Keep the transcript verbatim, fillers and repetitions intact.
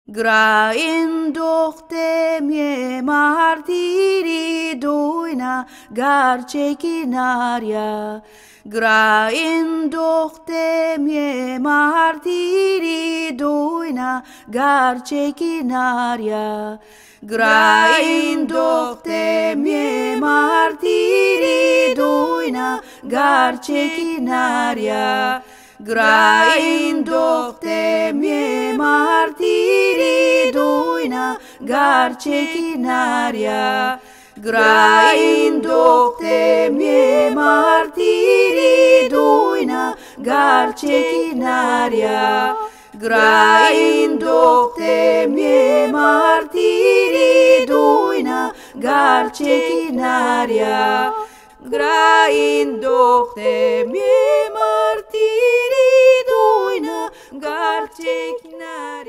Grain dochte mie martiri doina garce chinaria. Grain dochte mie martiri doina garce chinaria. Grain dochte mie martiri doina garce chinaria. Grain dochte mie martiri doina garce chinaria. Grain dochte mie martiri doina garce chinaria. Grain dochte mie martiri doina garce chinaria. Grain dochte mie martiri doina garce chinaria.